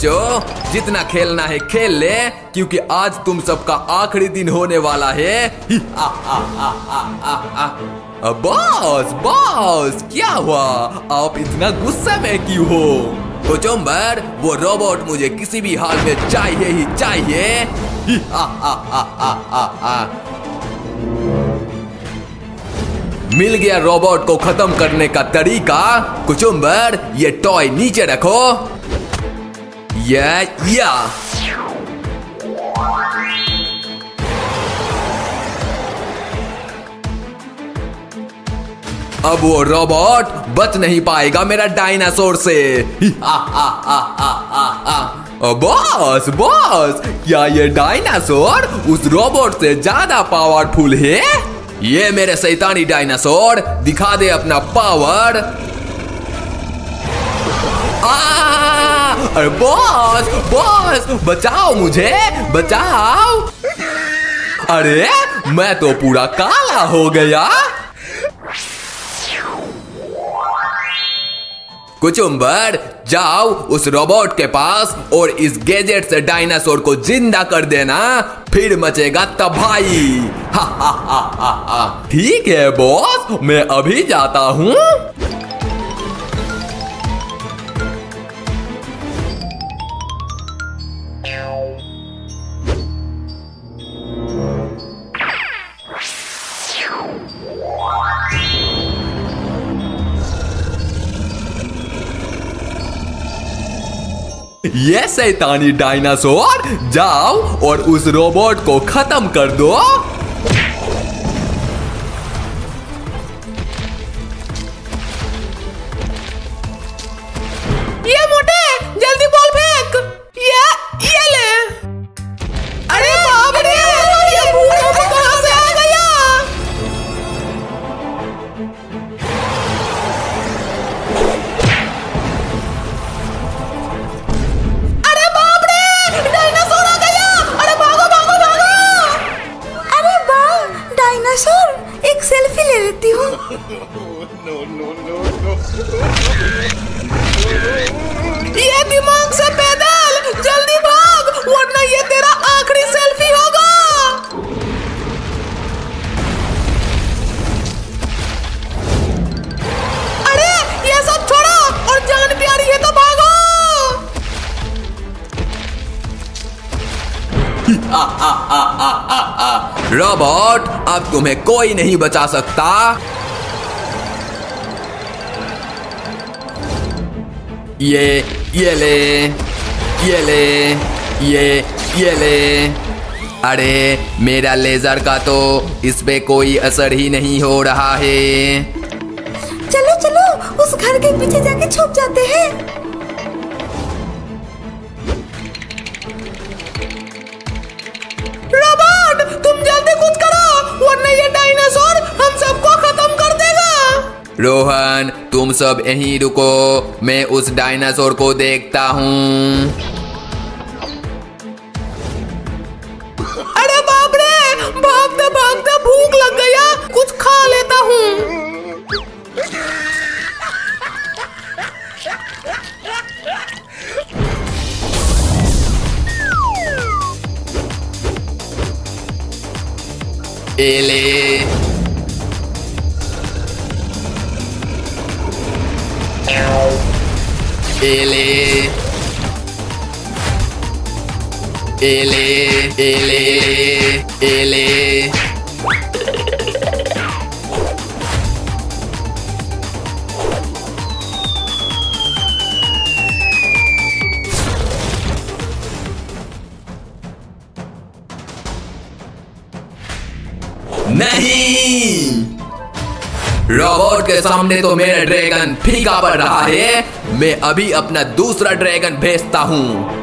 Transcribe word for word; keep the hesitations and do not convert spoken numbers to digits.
बच्चों, जितना खेलना है खेल ले, क्योंकि आज तुम सबका आखिरी दिन होने वाला है। आ, आ, आ, आ, आ, आ। बॉस बॉस, क्या हुआ? आप इतना गुस्से में क्यों हो? कुचुम्बर, वो रोबोट मुझे किसी भी हाल में चाहिए ही चाहिए। आ, आ, आ, आ, आ, आ। मिल गया रोबोट को खत्म करने का तरीका। कुचुम्बर, ये टॉय नीचे रखो। या या अब वो रोबोट बच नहीं पाएगा मेरा डायनासोर से। आ, आ, आ, आ, आ, आ। बॉस बॉस, क्या ये डायनासोर उस रोबोट से ज्यादा पावरफुल है? ये मेरे शैतानी डायनासोर, दिखा दे अपना पावर। आ, अरे बॉस बॉस, बचाओ मुझे, बचाओ। अरे मैं तो पूरा काला हो गया। कुचुम्बर, जाओ उस रोबोट के पास और इस गैजेट से डायनासोर को जिंदा कर देना, फिर मचेगा तबाही। हा हा हा हा हा। ठीक है बॉस, मैं अभी जाता हूँ। ये शैतानी डायनासोर, जाओ और उस रोबोट को खत्म कर दो। ये मोटे, जल्दी बॉल फेंक। ये ये ले। अरे बाप रे, ये बूढ़ा भी कहां से आ गया? अरे बाप रे, डायनासोर आ गया। अरे भागो भागो भागो। अरे वाह डायनासोर, एक सेल्फी ले लेती हूँ। ये दिमाग से पैदल, जल्दी भाग, वरना ये तेरा आखिरी सेल्फी होगा। अरे ये सब छोड़ो और जान प्यारी है तो भागो। आ, आ, आ, आ, आ, आ। रोबोट, अब तुम्हें कोई नहीं बचा सकता। ये ये ले, ये ले, ये ये ले। अरे मेरा लेजर का तो इस पे कोई असर ही नहीं हो रहा है। चलो चलो उस घर के पीछे जाके छुप जाते हैं। रोबोट, तुम जल्दी कुछ करो, वरना ये डायनासोर हम सबको खत्म कर देगा। रोहन, तुम सब यहीं रुको, मैं उस डायनासोर को देखता हूँ। अरे बाप रे, भागते भागते भूख लग गया, कुछ खा लेता हूँ। एले एले एले एले एले नहीं, रोबोट के सामने तो मेरा ड्रैगन फीका पड़ रहा है। मैं अभी अपना दूसरा ड्रैगन भेजता हूँ।